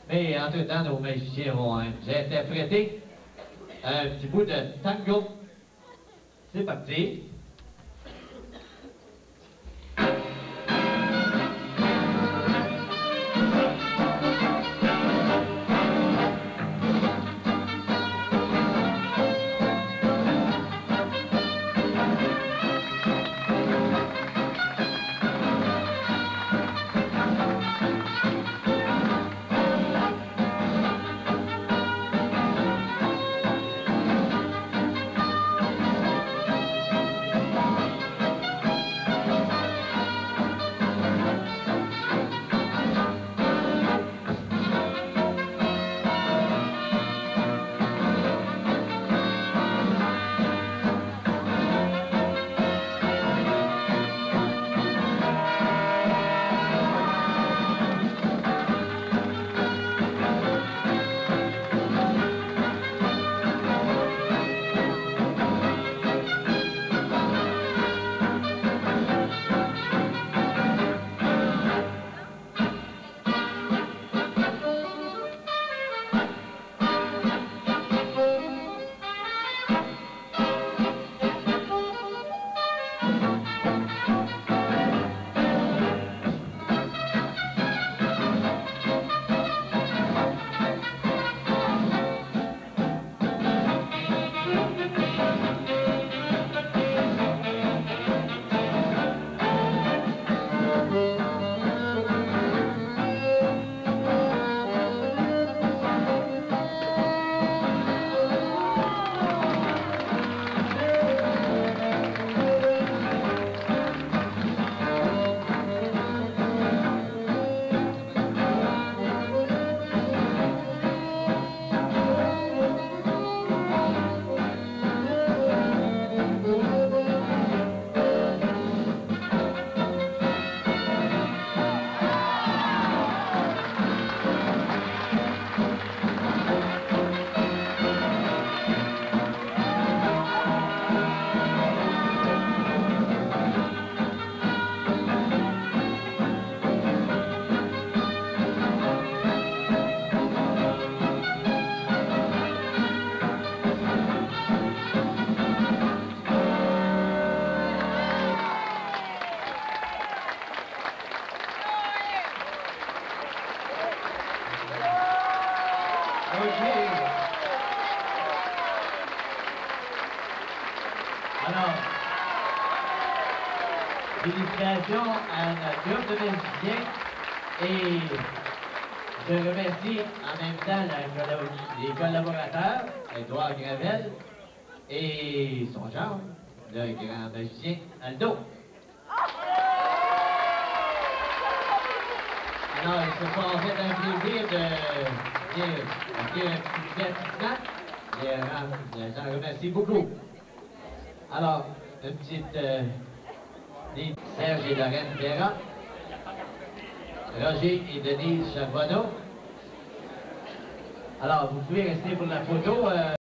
Mais entre-temps, nos magiciens vont nous interpréter un petit bout de tango. C'est parti. Alors, félicitations à notre groupe de musiciens et je remercie en même temps les collaborateurs, Édouard Gravel et son genre, le grand magicien Aldo. Alors, il se fait un plaisir de dire un petit merci. J'en remercie beaucoup. Alors, une petite Serge et Lorraine Perra, Roger et Denise Charbonneau. Alors, vous pouvez rester pour la photo.